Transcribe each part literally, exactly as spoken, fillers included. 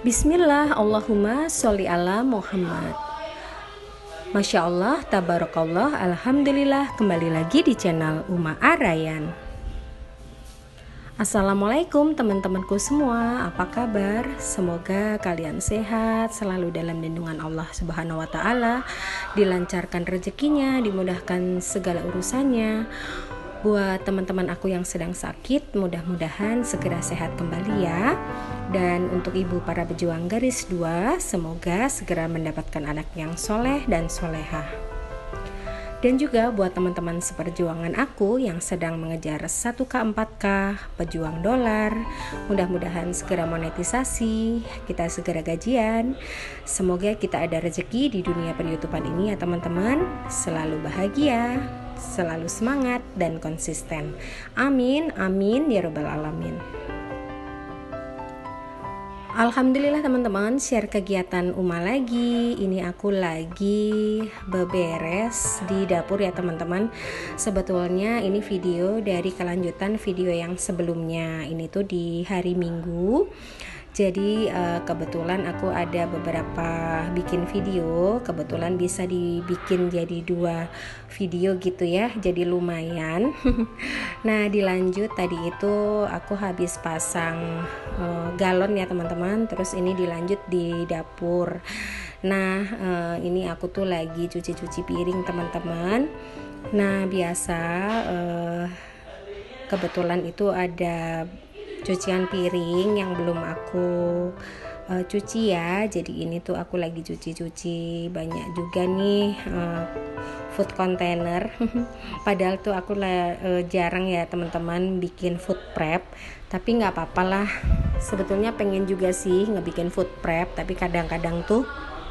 Bismillah, Allahumma sholli ala Muhammad. Masya Allah, tabarakallah, alhamdulillah. Kembali lagi di channel Uma Arayan. Assalamualaikum teman-temanku semua, apa kabar? Semoga kalian sehat, selalu dalam lindungan Allah Subhanahu wa Ta'ala, dilancarkan rezekinya, dimudahkan segala urusannya. Buat teman-teman aku yang sedang sakit, mudah-mudahan segera sehat kembali ya. Dan untuk ibu para pejuang garis dua, semoga segera mendapatkan anak yang soleh dan solehah. Dan juga buat teman-teman seperjuangan aku yang sedang mengejar satu K empat K, pejuang dolar, mudah-mudahan segera monetisasi, kita segera gajian. Semoga kita ada rezeki di dunia per-YouTubean ini ya teman-teman. Selalu bahagia, selalu semangat dan konsisten. Amin, amin ya rabbal alamin. Alhamdulillah teman-teman, share kegiatan Uma lagi. Ini aku lagi beberes di dapur ya teman-teman. Sebetulnya ini video dari kelanjutan video yang sebelumnya. Ini tuh di hari Minggu. Jadi uh, kebetulan aku ada beberapa bikin video, kebetulan bisa dibikin jadi dua video gitu ya, jadi lumayan. Nah dilanjut tadi itu aku habis pasang uh, galon ya teman-teman, terus ini dilanjut di dapur. Nah uh, ini aku tuh lagi cuci-cuci piring teman-teman. Nah biasa uh, kebetulan itu ada cucian piring yang belum aku uh, cuci ya. Jadi ini tuh aku lagi cuci-cuci banyak juga nih uh, food container. Padahal tuh aku lah, uh, jarang ya teman-teman bikin food prep, tapi nggak apa-apa lah. Sebetulnya pengen juga sih ngebikin food prep, tapi kadang-kadang tuh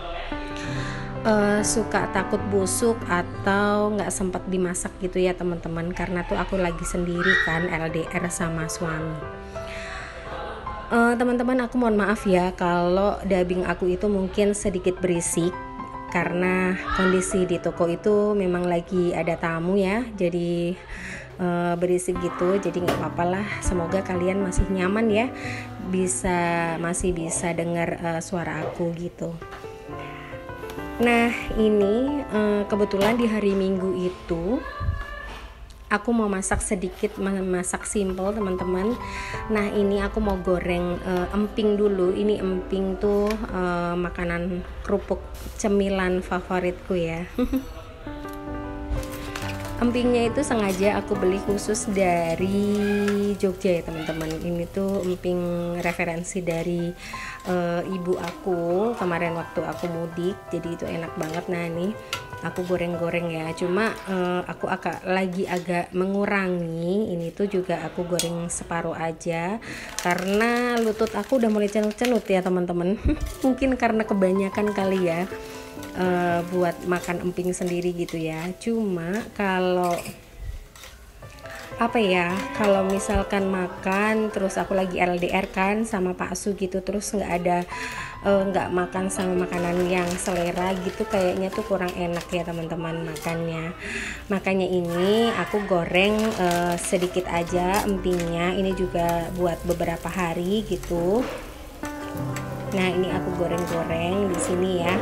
Uh, suka takut busuk atau nggak sempat dimasak gitu ya teman-teman, karena tuh aku lagi sendiri kan, L D R sama suami. Uh, teman-teman aku mohon maaf ya kalau dubbing aku itu mungkin sedikit berisik, karena kondisi di toko itu memang lagi ada tamu ya, jadi uh, berisik gitu, jadi nggak apa-apa lah. Semoga kalian masih nyaman ya, bisa masih bisa dengar uh, suara aku gitu. Nah ini uh, kebetulan di hari Minggu itu aku mau masak sedikit, masak simple teman-teman. Nah ini aku mau goreng uh, emping dulu. Ini emping tuh uh, makanan kerupuk cemilan favoritku ya. Empingnya itu sengaja aku beli khusus dari Jogja ya teman-teman. Ini tuh emping referensi dari uh, ibu aku kemarin waktu aku mudik. Jadi itu enak banget. Nah nih aku goreng-goreng ya. Cuma uh, aku agak lagi agak mengurangi. Ini tuh juga aku goreng separuh aja karena lutut aku udah mulai cenut-cenut ya teman-teman. Mungkin karena kebanyakan kali ya. Uh, buat makan emping sendiri gitu ya. Cuma kalau apa ya, kalau misalkan makan terus aku lagi L D R kan sama Pak Su gitu, terus nggak ada nggak uh, makan sama makanan yang selera gitu, kayaknya tuh kurang enak ya teman-teman makannya. Makanya ini aku goreng uh, sedikit aja empingnya. Ini juga buat beberapa hari gitu. Nah ini aku goreng-goreng di sini ya.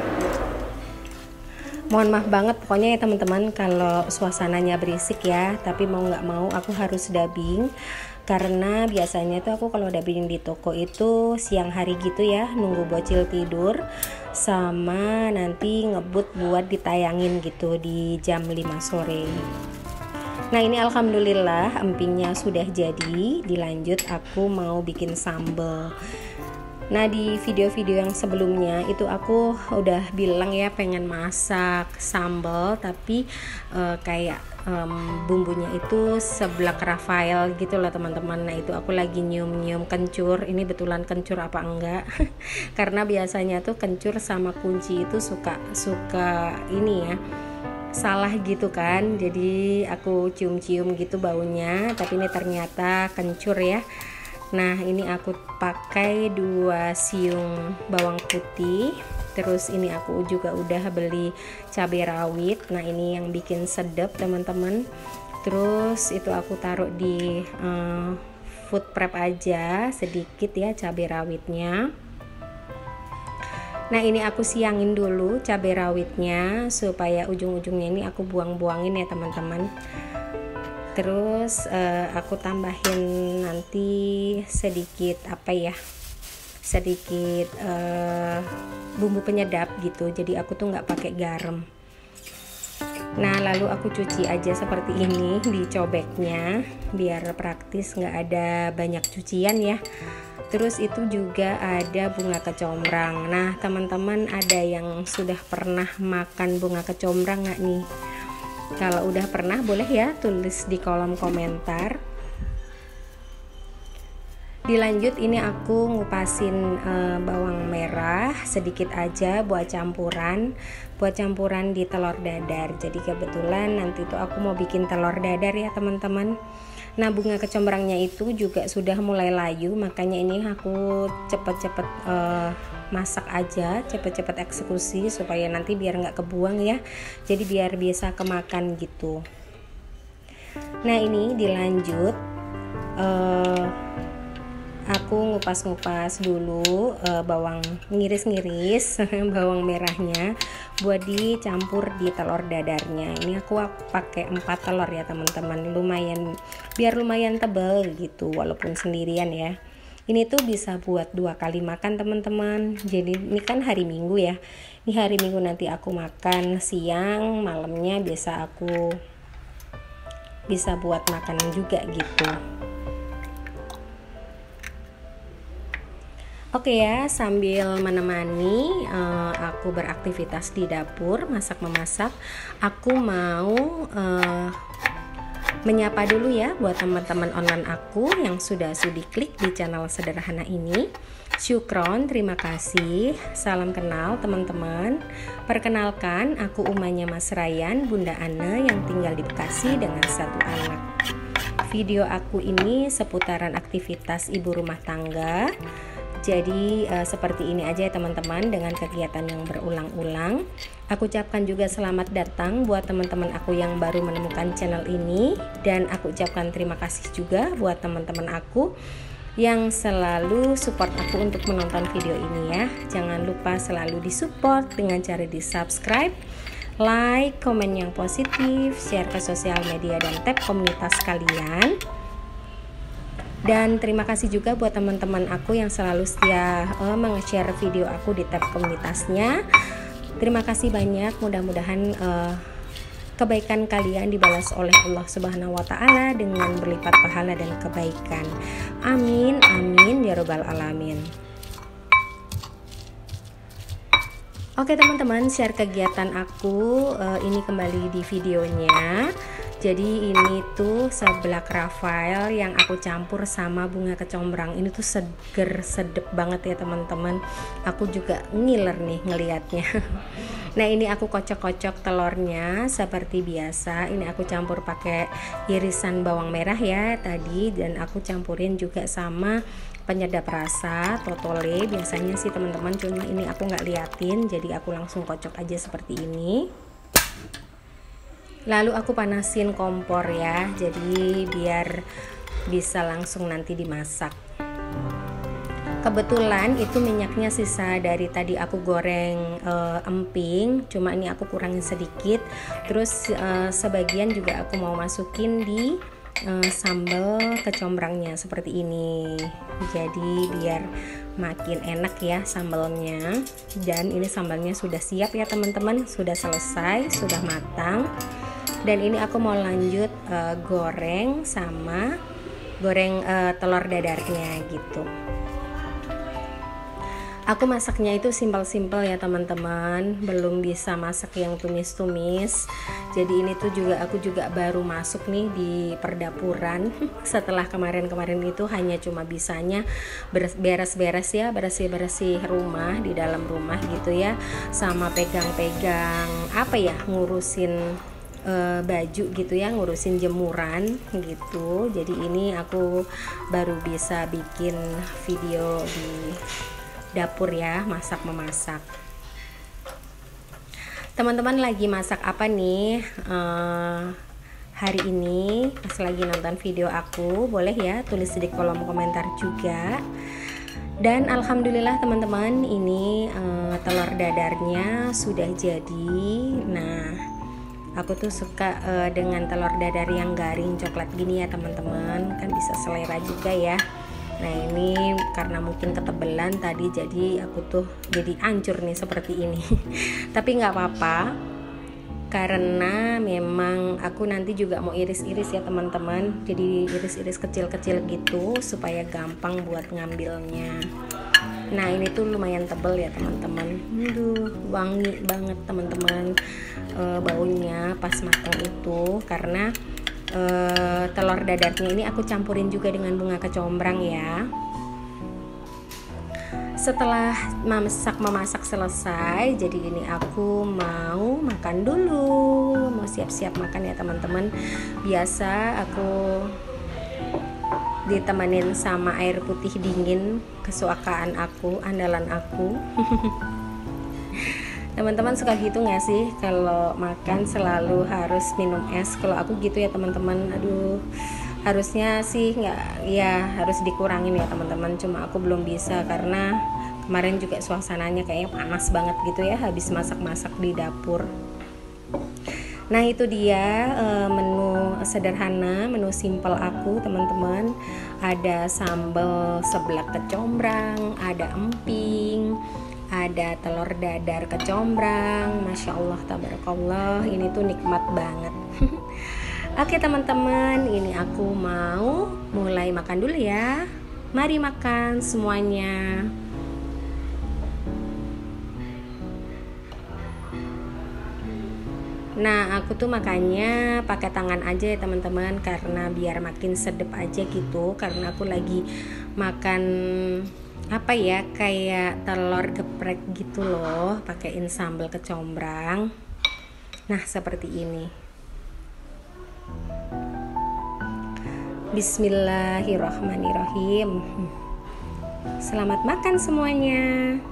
Mohon maaf banget pokoknya ya teman-teman kalau suasananya berisik ya, tapi mau nggak mau aku harus dubbing karena biasanya tuh aku kalau dubbing di toko itu siang hari gitu ya, nunggu bocil tidur sama nanti ngebut buat ditayangin gitu di jam lima sore. Nah ini alhamdulillah empingnya sudah jadi, dilanjut aku mau bikin sambal. Nah di video-video yang sebelumnya itu aku udah bilang ya pengen masak sambal, tapi uh, kayak um, bumbunya itu seblak Rafael gitu loh teman-teman. Nah itu aku lagi nyium-nyium kencur, ini betulan kencur apa enggak. Karena biasanya tuh kencur sama kunci itu suka suka ini ya, salah gitu kan, jadi aku cium-cium gitu baunya, tapi ini ternyata kencur ya. Nah ini aku pakai dua siung bawang putih, terus ini aku juga udah beli cabai rawit. Nah ini yang bikin sedap teman-teman. Terus itu aku taruh di uh, food prep aja sedikit ya cabai rawitnya. Nah ini aku siangin dulu cabai rawitnya supaya ujung-ujungnya ini aku buang-buangin ya teman-teman. Terus uh, aku tambahin nanti sedikit apa ya, sedikit uh, bumbu penyedap gitu. Jadi aku tuh nggak pakai garam. Nah lalu aku cuci aja seperti ini di cobeknya biar praktis, nggak ada banyak cucian ya. Terus itu juga ada bunga kecombrang. Nah teman-teman, ada yang sudah pernah makan bunga kecombrang nggak nih? Kalau udah pernah boleh ya tulis di kolom komentar. Dilanjut ini aku ngupasin e, bawang merah sedikit aja buat campuran, buat campuran di telur dadar. Jadi kebetulan nanti tuh aku mau bikin telur dadar ya teman-teman. Nah bunga kecombrangnya itu juga sudah mulai layu, makanya ini aku cepet-cepet uh, masak aja, cepet-cepet eksekusi supaya nanti biar nggak kebuang ya, jadi biar bisa kemakan gitu. Nah ini dilanjut, uh, aku ngupas-ngupas dulu uh, bawang, ngiris-ngiris bawang merahnya buat dicampur di telur dadarnya. Ini aku pakai empat telur ya teman-teman, lumayan biar lumayan tebal gitu walaupun sendirian ya. Ini tuh bisa buat dua kali makan teman-teman. Jadi ini kan hari Minggu ya, ini hari Minggu nanti aku makan siang, malamnya biasa aku bisa buat makanan juga gitu. Oke ya, sambil menemani uh, aku beraktivitas di dapur masak memasak, aku mau uh, menyapa dulu ya buat teman-teman online aku yang sudah sudi klik di channel sederhana ini. Syukron, terima kasih. Salam kenal teman-teman. Perkenalkan, aku umahnya Mas Ryan, Bunda Ane yang tinggal di Bekasi dengan satu anak. Video aku ini seputaran aktivitas ibu rumah tangga. Jadi uh, seperti ini aja ya teman-teman, dengan kegiatan yang berulang-ulang. Aku ucapkan juga selamat datang buat teman-teman aku yang baru menemukan channel ini, dan aku ucapkan terima kasih juga buat teman-teman aku yang selalu support aku untuk menonton video ini ya. Jangan lupa selalu disupport dengan cara di subscribe, like, komen yang positif, share ke sosial media dan tab komunitas kalian. Dan terima kasih juga buat teman-teman aku yang selalu setia uh, menge-share video aku di tab komunitasnya. Terima kasih banyak, mudah-mudahan uh, kebaikan kalian dibalas oleh Allah Subhanahu wa Ta'ala dengan berlipat pahala dan kebaikan. Amin, amin ya robbal alamin. Oke teman-teman, share kegiatan aku uh, ini kembali di videonya. Jadi ini tuh seblak Rafael yang aku campur sama bunga kecombrang. Ini tuh seger, sedep banget ya teman-teman. Aku juga ngiler nih ngelihatnya. Nah ini aku kocok-kocok telurnya seperti biasa. Ini aku campur pakai irisan bawang merah ya tadi, dan aku campurin juga sama penyedap rasa totole. Biasanya sih teman-teman, cuma ini aku nggak liatin, jadi aku langsung kocok aja seperti ini. Lalu aku panasin kompor ya, jadi biar bisa langsung nanti dimasak. Kebetulan itu minyaknya sisa dari tadi aku goreng e, emping, cuma ini aku kurangin sedikit. Terus e, sebagian juga aku mau masukin di e, sambal kecombrangnya seperti ini. Jadi biar makin enak ya sambalnya. Dan ini sambalnya sudah siap ya teman-teman, sudah selesai, sudah matang. Dan ini aku mau lanjut uh, goreng sama goreng uh, telur dadarnya gitu. Aku masaknya itu simpel-simpel ya teman-teman, belum bisa masak yang tumis-tumis. Jadi ini tuh juga aku juga baru masuk nih di perdapuran. Setelah kemarin-kemarin itu hanya cuma bisanya beres-beres ya, bersih-bersih rumah, di dalam rumah gitu ya, sama pegang-pegang apa ya, ngurusin Uh, baju gitu ya, ngurusin jemuran gitu. Jadi ini aku baru bisa bikin video di dapur ya, masak memasak. Teman-teman lagi masak apa nih uh, hari ini? Pas lagi nonton video aku, boleh ya tulis di kolom komentar juga. Dan alhamdulillah teman-teman, ini uh, telur dadarnya sudah jadi. Nah, aku tuh suka uh, dengan telur dadar yang garing coklat gini ya teman-teman, kan bisa selera juga ya. Nah ini karena mungkin ketebelan tadi, jadi aku tuh jadi hancur nih seperti ini. Tapi nggak apa-apa, karena memang aku nanti juga mau iris-iris ya teman-teman. Jadi iris-iris kecil-kecil gitu supaya gampang buat ngambilnya. Nah ini tuh lumayan tebel ya teman-teman. Aduh, wangi banget teman-teman, e, baunya pas matang itu. Karena e, telur dadarnya ini aku campurin juga dengan bunga kecombrang ya. Setelah memasak memasak selesai, jadi ini aku mau makan dulu, mau siap-siap makan ya teman-teman. Biasa aku ditemenin sama air putih dingin, kesukaan aku, andalan aku. Teman-teman suka gitu nggak sih kalau makan selalu harus minum es? Kalau aku gitu ya teman-teman. Aduh, harusnya sih nggak, ya harus dikurangin ya teman-teman. Cuma aku belum bisa karena kemarin juga suasananya kayaknya panas banget gitu ya, habis masak-masak di dapur. Nah itu dia menu sederhana, menu simple aku teman-teman. Ada sambal seblak kecombrang, ada emping, ada telur dadar kecombrang. Masya Allah, tabarakallah, ini tuh nikmat banget. Oke teman-teman, ini aku mau mulai makan dulu ya. Mari makan semuanya. Nah aku tuh makannya pakai tangan aja ya teman-teman, karena biar makin sedep aja gitu. Karena aku lagi makan apa ya, kayak telur geprek gitu loh, pakein sambal kecombrang. Nah seperti ini. Bismillahirrahmanirrahim. Selamat makan semuanya.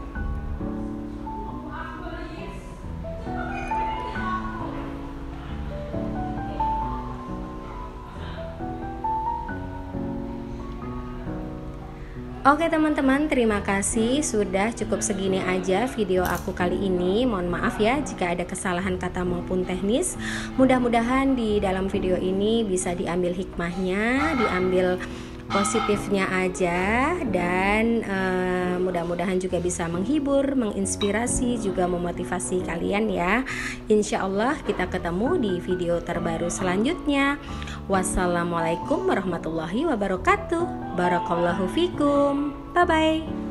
Oke teman-teman, terima kasih, sudah cukup segini aja video aku kali ini. Mohon maaf ya jika ada kesalahan kata maupun teknis. Mudah-mudahan di dalam video ini bisa diambil hikmahnya, diambil positifnya aja, dan uh, mudah-mudahan juga bisa menghibur, menginspirasi, juga memotivasi kalian ya. Insya Allah kita ketemu di video terbaru selanjutnya. Wassalamualaikum warahmatullahi wabarakatuh. Barakallahu fikum. Bye bye.